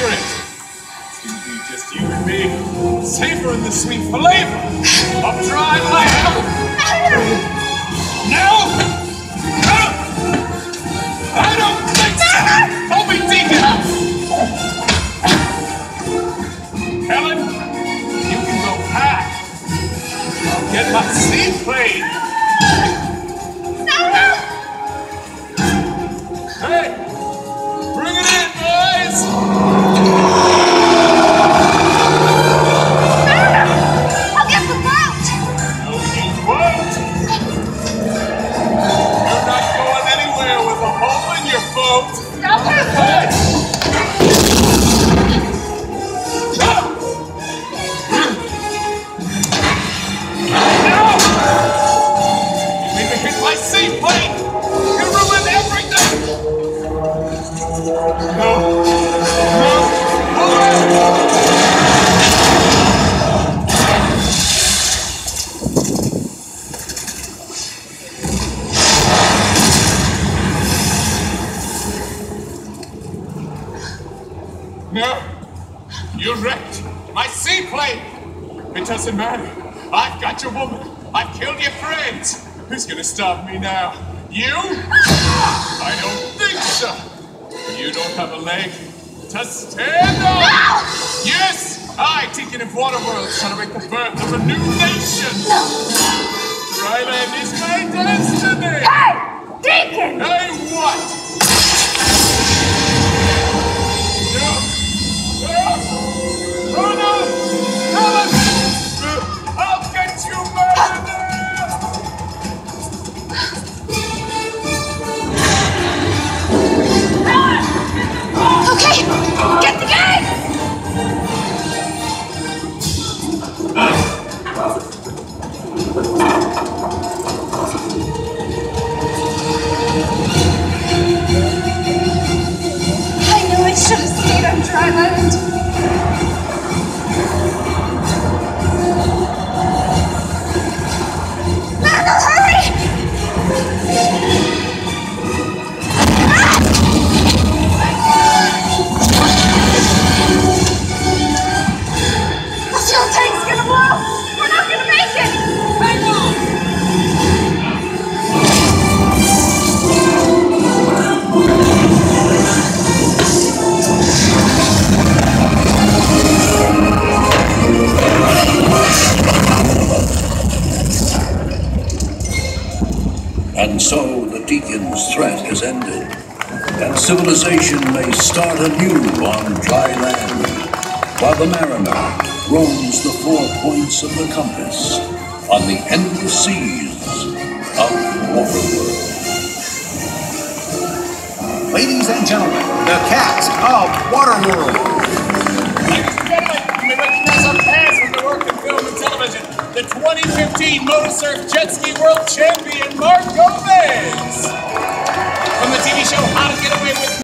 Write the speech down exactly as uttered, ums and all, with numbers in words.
picture it. It's gonna be just you and me, savoring the sweet flavor of dry land. No! No! I don't think so! Hold me, Deacon! Helen, you can go back. I'll get my seaplane. Hey! Bring it in, boys! I'll get the boat! No, you won't! You're not going anywhere with a hole in your boat! Stop it! Hey! No! You made me hit my seaplane! You ruined everything! No! No, you're wrecked. My seaplane. It doesn't matter. I've got your woman. I've killed your friends. Who's gonna stop me now? You? I don't think so. You don't have a leg to stand on. No! Yes, I, Deacon of Waterworld, celebrate the birth of a new nation. Dryland is my destiny. Hey! Deacon! Hey, what? No. No! Oh no! Helen! I'll get you murdered! Okay, get the gate! I knew I should have stayed on dry land. Margo, hurry! The fuel tank's gonna blow! We're not gonna make it! Hang on! And so the Deacon's threat has ended, and civilization may start anew on dry land, while the mariner roams the four points of the compass on the endless seas of Waterworld. Ladies and gentlemen, the cast of Waterworld. Ladies and gentlemen, you may recognize our cast from the work in film and television. The twenty fifteen Motor Surf Jet Ski World Champion, Mark Gomez. From the T V show How to Get Away with